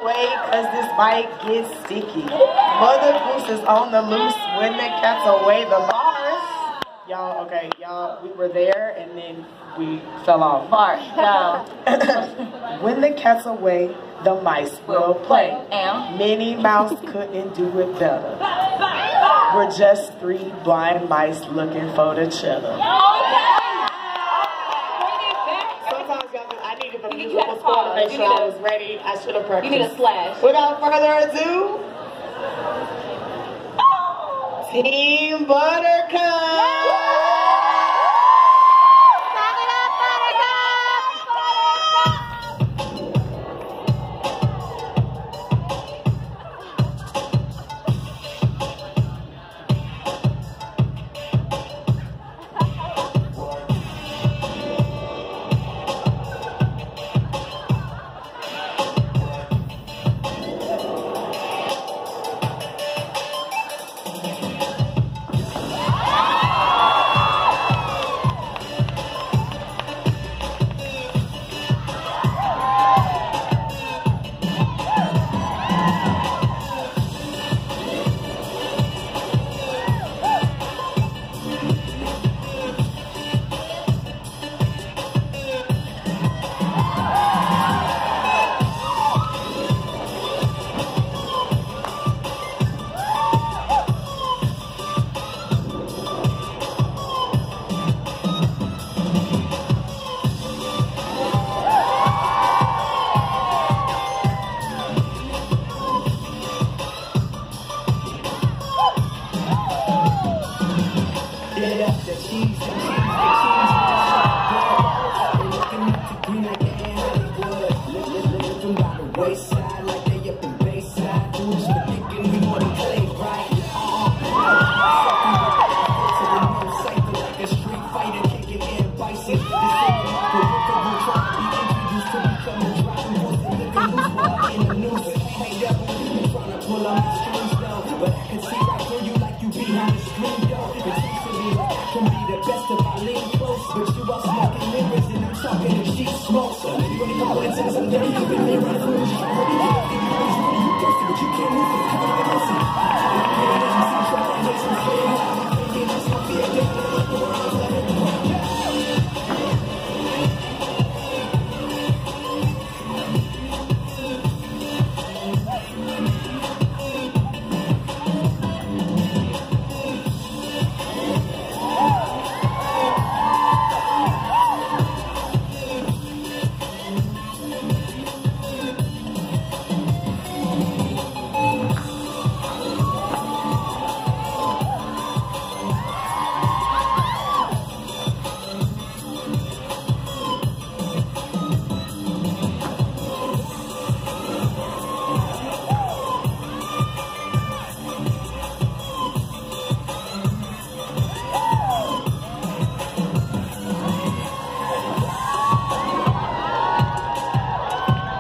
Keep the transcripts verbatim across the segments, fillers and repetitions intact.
Wait, cause this bike gets sticky. Mother Goose is on the loose when the cat's away. The bars, y'all. Okay, y'all. We were there and then we fell off. Bars, go. When the cat's away, the mice will play. And Minnie Mouse couldn't do it better. We're just three blind mice looking for each other. The musical score to make sure I was ready. I should have practiced. You need a slash. Without further ado, Team Buttercup!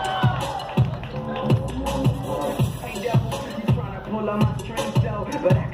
But